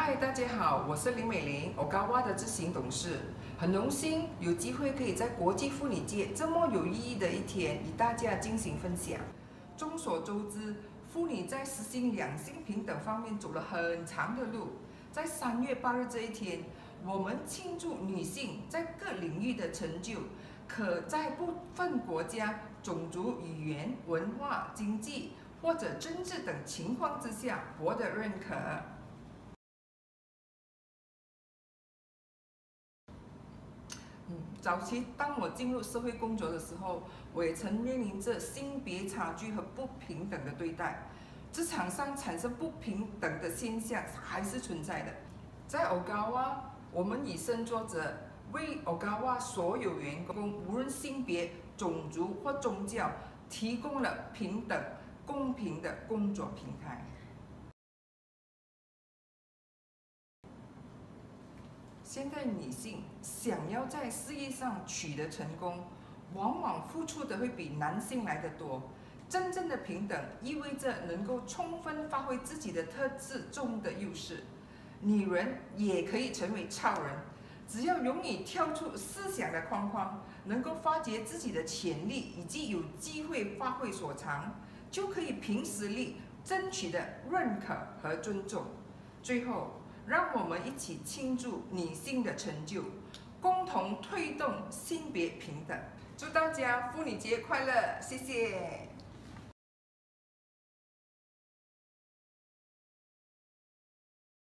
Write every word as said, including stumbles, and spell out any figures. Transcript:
嗨，大家好，我是林美玲，Ogawa 的执行董事。很荣幸有机会可以在国际妇女节这么有意义的一天与大家进行分享。众所周知，妇女在实行两性平等方面走了很长的路。在三月八日这一天，我们庆祝女性在各领域的成就，可在部分国家、种族、语言、文化、经济或者政治等情况之下获得认可。嗯，早期当我进入社会工作的时候，我也曾面临着性别差距和不平等的对待，职场上产生不平等的现象还是存在的。在 Ogawa， 我们以身作则，为 Ogawa 所有员工，无论性别、种族或宗教，提供了平等、公平的工作平台。现在女性想要在事业上取得成功，往往付出的会比男性来得多。真正的平等意味着能够充分发挥自己的特质中的优势。女人也可以成为超人，只要勇于跳出思想的框框，能够发掘自己的潜力，以及有机会发挥所长，就可以凭实力争取的认可和尊重。最后，让我们一起庆祝女性的成就，共同推动性别平等。祝大家妇女节快乐！谢谢。